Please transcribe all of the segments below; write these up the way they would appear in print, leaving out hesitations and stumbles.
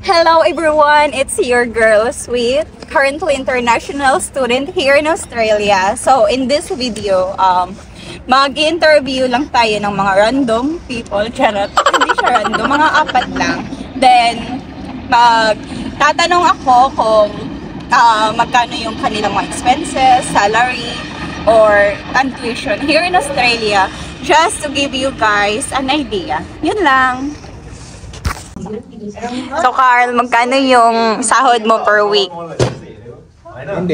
Hello everyone, it's your girl Sweet, currently international student here in Australia. So in this video, mag-interview lang tayo ng mga random people, charot, hindi siya random, mga apat lang. Then, magtatanong ako kung magkano yung kanilang mga expenses, salary, or tuition here in Australia, just to give you guys an idea. Yun lang. So Carl, magkano yung sahod mo per week? Hindi.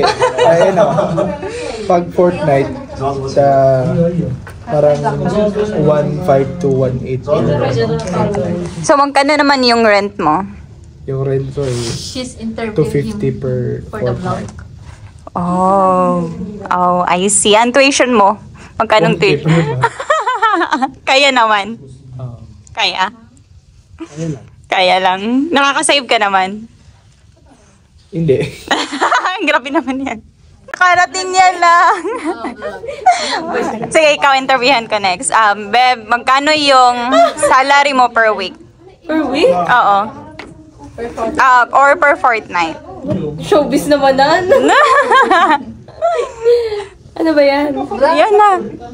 Pag fortnight, sa parang 1.5 to 1.8. So magkano naman yung rent mo? Yung rent ko is 250 per fortnight. Oh, I see. Ang tuition mo? Magkano tuition? Kaya naman. Kaya? Ayun lang. Kaya lang. Nakakasave ka naman. Hindi. Grabe naman yan. Nakarating yan lang. Sige, ikaw interviewhan ko next. Beb, magkano yung salary mo per week? Per week? Oo. Or per fortnight. Showbiz naman nan. Ano ba yan? Yan na.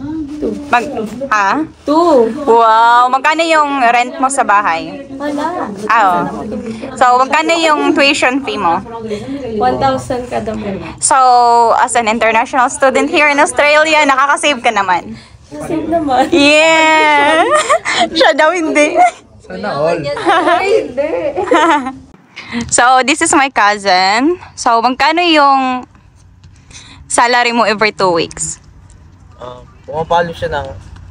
Two. Wow, magkano yung rent mo sa bahay? Wala. Oo. So, magkano yung tuition fee mo? 1,000 kada month. So, as an international student here in Australia, nakakasave ka naman. Save naman. Yeah! Siya daw hindi. Sana all. Ay, hindi. So, this is my cousin. So, magkano yung salary mo every 2 weeks? Pumapalo siya ng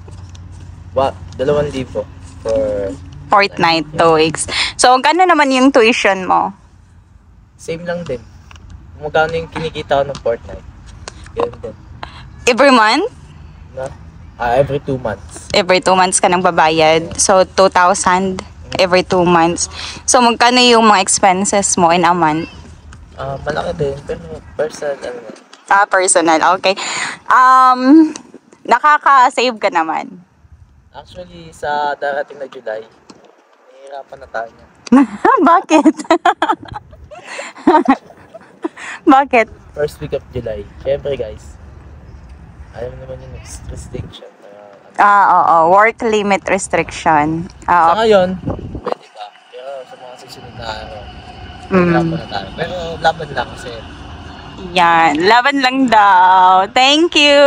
2,000 for Fortnight, 2 weeks. So, magkano naman yung tuition mo? same lang din. Kung magkano yung kinikita ko ng fortnight. Ganun din. Every month? Na? Every 2 months. Every 2 months ka nang babayad. So, 2,000 every 2 months. So, magkano yung mga expenses mo in a month? Malaki din, pero personal, Personal. Okay. Nakaka-save ka naman. Actually, sa darating na July, nahihirapan na tayo niya. Bakit? Bakit? First week of July. Siyempre guys, alam naman yung restriction. Oo. Work limit restriction. Sa ngayon, pwede pa. Pero sa mga susunod na araw, nahihirapan na tayo. Pero laban lang kasi. Yan. Laban lang daw. Thank you.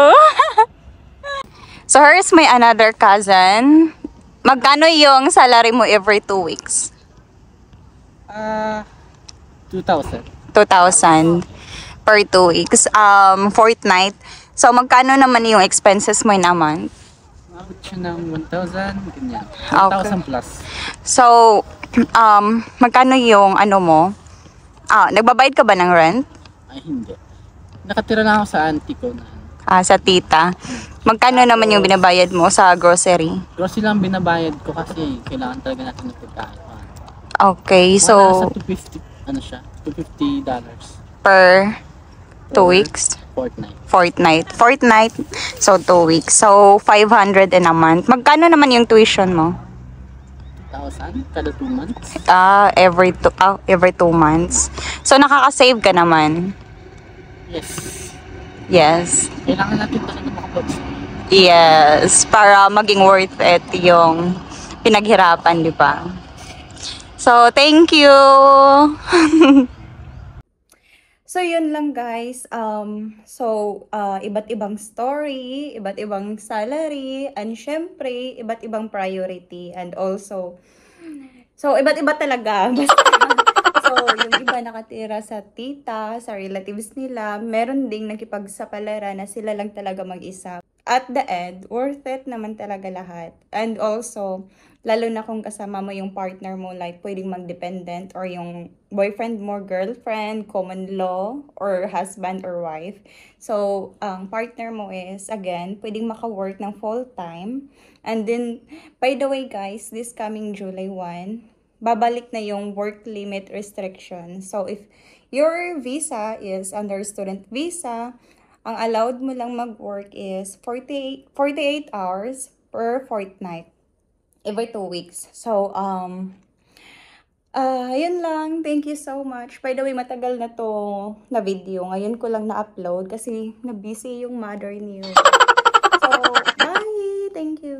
So, here's my another cousin. Magkano yung salary mo every 2 weeks? 2,000. 2,000 per 2 weeks. Fortnight. So, magkano naman yung expenses mo in a month? Abot siya ng 1,000, ganyan. Okay. 1,000 plus. So, magkano yung ano mo? Nagbabayad ka ba ng rent? Ay, hindi. Nakatira lang ako sa auntie ko na. Sa tita. Magkano naman yung binabayad mo sa grocery? Grocery lang binabayad ko kasi kailangan talaga natin ng pagkain. Okay, Wala so sa 250, ano siya? $250 per 2 weeks? Fortnight. So, 2 weeks. So, 500 in a month. Magkano naman yung tuition mo? 2,000 kada 2 months. Every 2 months. So, nakaka-save ka naman. Yes. Kailangan natin talaga makapag. Yes. Para maging worth it yung pinaghirapan, di ba? So, thank you! So, yun lang guys. Iba't ibang story, iba't ibang salary, and syempre, iba't ibang priority. And also, iba't iba talaga. So, yung iba nakatira sa tita, sa relatives nila, meron ding nakipagsapalaran na sila lang talaga mag-isa. At the end, worth it naman talaga lahat. And also, lalo na kung kasama mo yung partner mo, like pwedeng mag-dependent or yung boyfriend mo, girlfriend, common law, or husband or wife. So, ang partner mo is, again, pwedeng maka-work ng full-time. And then, by the way guys, this coming July 1, babalik na yung work limit restriction. So, if your visa is under student visa, ang allowed mo lang mag-work is 48 hours per fortnight. Every 2 weeks. So, Yun lang. Thank you so much. By the way, matagal na to na video. Ngayon ko lang na-upload kasi na-busy yung mother niyo. So, bye! Thank you.